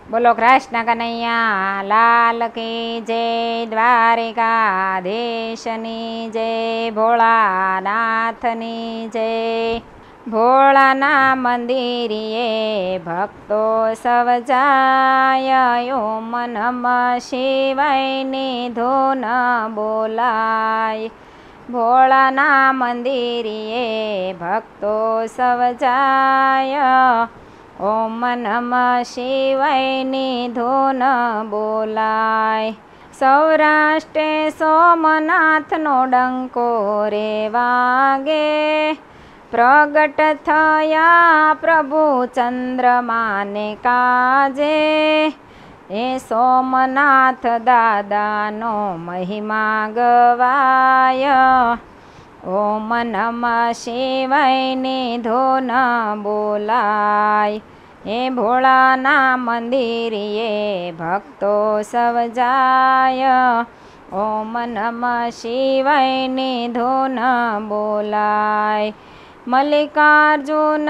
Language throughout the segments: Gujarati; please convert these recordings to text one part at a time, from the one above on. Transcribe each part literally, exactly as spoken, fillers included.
બોલો કૃષ્ણ કનૈયા લાલ કી જય, દ્વારિકાધીશની જય, ભોળાનાથની જય. ભોળાના મંદિરે ભક્તો સવ જાય, ઓમ નમઃ શિવાયની ધૂન બોલાય. ભોળાના મંદિરે ભક્તો સવ જાય, ઓમ નમઃ શિવાયની ધૂન બોલાય. સૌરાષ્ટ્રે સોમનાથનો ડંકો રે વાગે, પ્રગટ થયા પ્રભુ ચંદ્રમાને કાજે. એ સોમનાથ દાદાનો મહિમા ગવાય, ઓમ નમઃ શિવાયની ધૂન બોલાય. એ ભોળાના મંદિરે ભક્તો સવ જાય, ઓમ નમઃ શિવાયની ધૂન બોલાય. મલ્લિકાર્જુન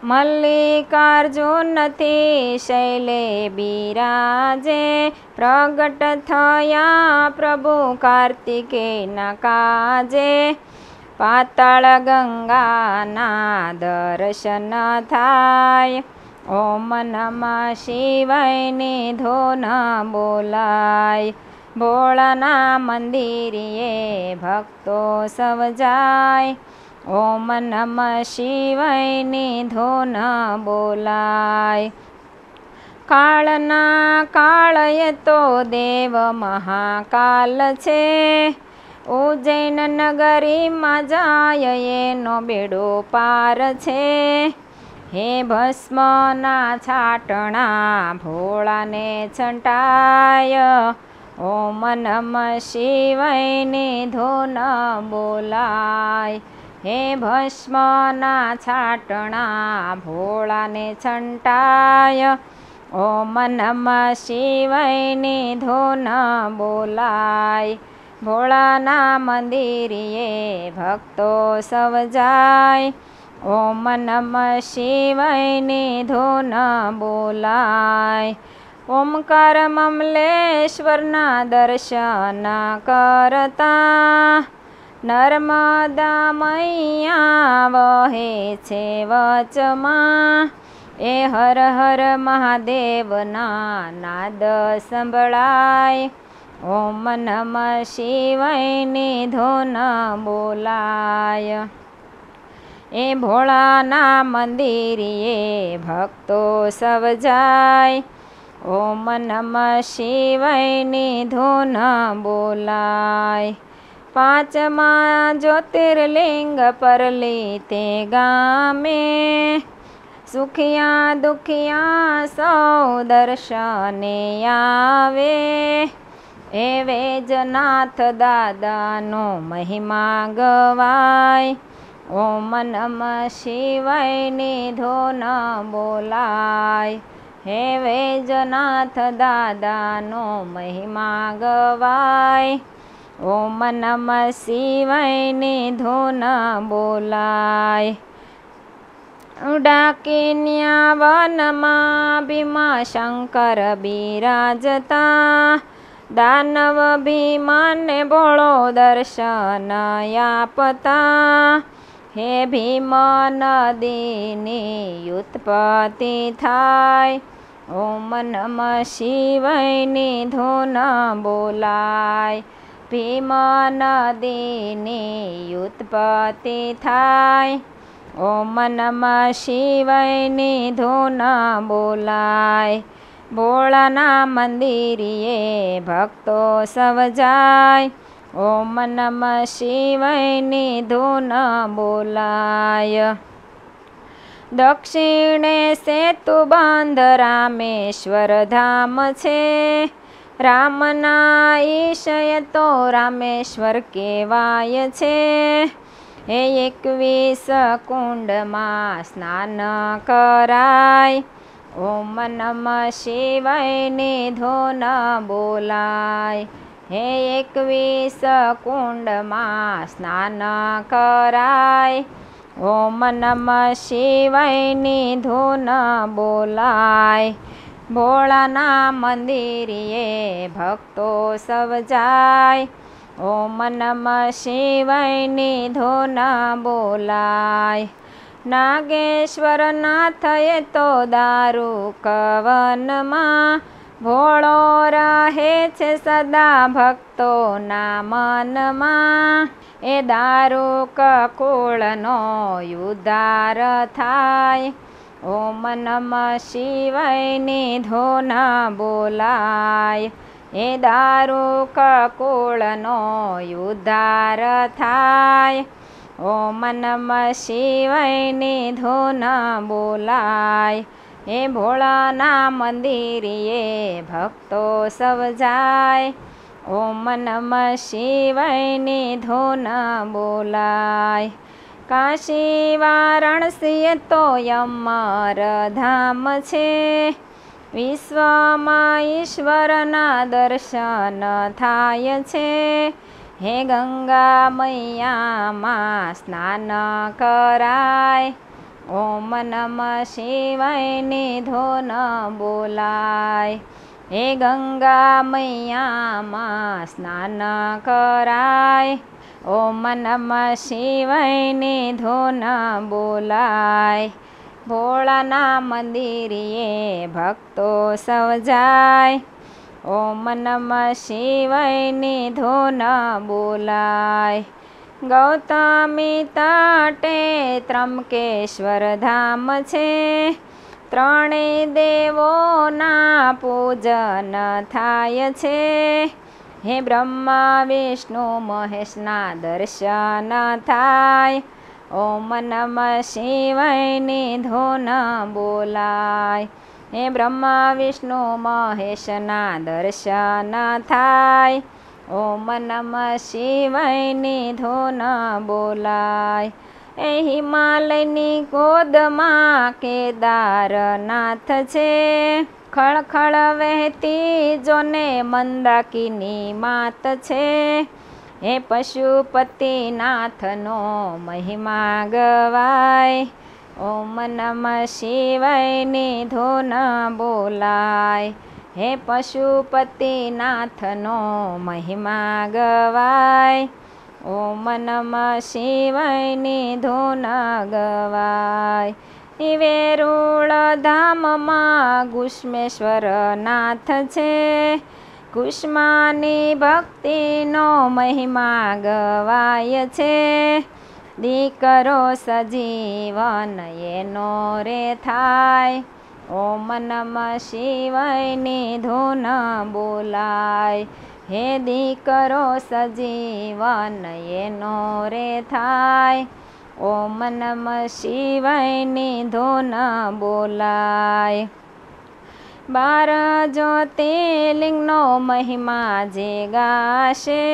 મલ્લિકાર્જુનથી શૈલે બિરાજે, પ્રગટ થયા પ્રભુ કાર્તિકેયના કાજે. પાતાળ ગંગાના દર્શન થાય, ઓમ નમઃ શિવાયની ધૂન બોલાય. ભોળાના મંદિરે ભક્તો સવ જાય, ઓમ નમઃ શિવાયની ધૂન બોલાય. કાળના કાળએ તો દેવ મહાકાલ છે, ઉજ્જૈન નગરીમાં જાય એનો બેડો પાર છે. હે ભસ્મના છાટણા ભોળાને છંટાય, ઓમ નમઃ શિવાયની ધૂન બોલાય. હે ભસ્મના છાટણા ભોળાને છંટાય, ઓમ નમઃ શિવાયની ધૂન બોલાય. ભોળાના મંદિરે ભક્તો સવ જાય, ઓમ નમઃ શિવાયની ધૂન બોલાય. ઓમકાર મમલેશ્વરના દર્શન કરતા, નર્મદા મૈયા વહે છે વચમાં. એ હર હર મહાદેવના નાદ સંભળાય, ઓમ નમઃ શિવાયની ધૂન બોલાય. એ ભોળાના મંદિરે ભક્તો સવ જાય, ઓમ નમઃ શિવાયની ધૂન બોલાય. પાંચમા જ્યોતિર્લિંગ પરલી તે ગામે, સુખિયા દુખિયા સૌ દર્શને આવે. એ વૈજનાથ દાદાનો મહિમા ગવાય, ઓમ નમઃ શિવાયની ધૂન બોલાય. હે વૈજનાથ દાદાનો મહિમા ગવાય, ઓમ નમઃ શિવાયની ધૂન બોલાય. ડાકીન્યા વનમાં ભીમાશંકર બિરાજતા, દાનવ ભીમાને ભોળો દર્શન આપતા. હે ભીમ નદીની ઉત્પત્તિ થાય, ઓમ નમઃ શિવાયની ધૂન બોલાય. ભીમ નદીની ઉત્પત્તિ થાય, ઓમ નમઃ શિવાયની ધૂન બોલાય. ભોળાના મંદિરે ભક્તો સવ જાય, ઓમ નમઃ શિવાયની ધૂન બોલાય. દક્ષિણે સેતુબંધ રામેશ્વર ધામ છે, રામના ઈશય તો રામેશ્વર કહેવાય છે. એ એકવીસ કુંડમાં સ્નાન કરાય, ઓમ નમઃ શિવાયની ધૂન બોલાય. હે એકવીસ કુંડમાં સ્નાન કરાય, ઓમ નમઃ શિવાયની ધૂન બોલાય. ભોળાના મંદિરે ભક્તો સૌ જાય, ઓમ નમઃ શિવાયની ધૂન બોલાય. નાગેશ્વર નાથએ તો દારૂ કવનમાં, ભોળો રહે છે સદા ભક્તોના મનમાં. એ દારૂ કુળનો ઉદ્ધાર થાય, ઓમ નમઃ શિવાયની ધૂન બોલાય. એ દારૂ કુળનો ઉદ્ધાર થાય, ઓમ નમઃ શિવાયની ધૂન બોલાય. એ ભોળાના મંદિરે ભક્તો સૌ જાય, ઓમ નમઃ શિવાયની ધૂન બોલાય. કાશી વારાણસી તો અમર ધામ છે, વિશ્વમાં ઈશ્વરના દર્શન થાય છે. હે ગંગા મૈયામાં સ્નાન કરાય, ઓમ નમઃ શિવાયની ધૂન બોલાય. હે ગંગા મૈયામાં સ્નાન કરાય, ઓમ નમઃ શિવાયની ધૂન બોલાય. ભોળાના મંદિરે ભક્તો સૌ જાય, ઓમ નમઃ શિવાયની ધૂન બોલાય. ગૌતમી તટે ત્રંબકેશ્વર ધામ છે, ત્રણેય દેવોના પૂજન થાય છે. હે બ્રહ્મા વિષ્ણુ મહેશના દર્શન થાય, ઓમ નમઃ શિવાયની ધૂન બોલાય. હે બ્રહ્મા વિષ્ણુ મહેશના દર્શન થાય, ઓમ નમઃ શિવાયની ધૂન બોલાય. એ હિમાલયની ગોદમાં કેદારનાથ છે, ખળખળ વહેતી જોને મંદાકિની માત છે. હે પશુપતિનાથનો મહિમા ગવાય, ઓમ નમઃ શિવાયની ધૂન બોલાય. હે પશુપતિનાથનો મહિમા ગવાય, ઓમ નમઃ શિવાયની ધૂન ગવાય. વેરુળ ધામમાં ગુષ્મેશ્વર નાથ છે, કુષ્માની ભક્તિનો મહિમા ગવાય છે. દીકરો સજીવન એનો રે થાય, ઓમ નમઃ શિવાયની ધૂન બોલાય. હે દીકરો સજીવન એનો રે થાય, ઓમ નમઃ શિવાયની ધૂન બોલાય. બાર જ્યોતિર્લિંગનો મહિમા જે ગાશે,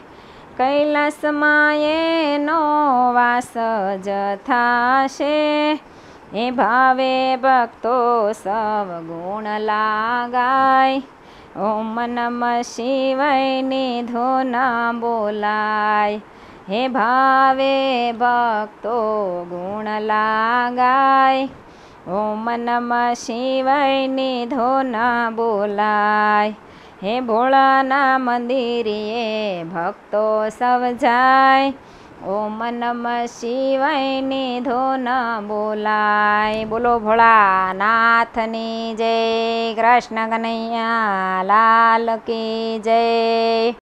કૈલાસમાં એનો વાસ જ થાશે. એ ભાવે ભક્તો સૌ ગુણ લાગાય, ઓમ નમઃ શિવાયની ધૂન બોલાય. હે ભાવે ભક્તો ગુણ લાગાય, ઓમ નમઃ શિવાયની ધૂન બોલાય. હે ભોળાના મંદિરે ભક્તો સૌ જાય, ઓમ નમઃ શિવાયની ધૂન બોલાય. બોલો ભોળાનાથની જય, કૃષ્ણ કનૈયા લાલ કી જય.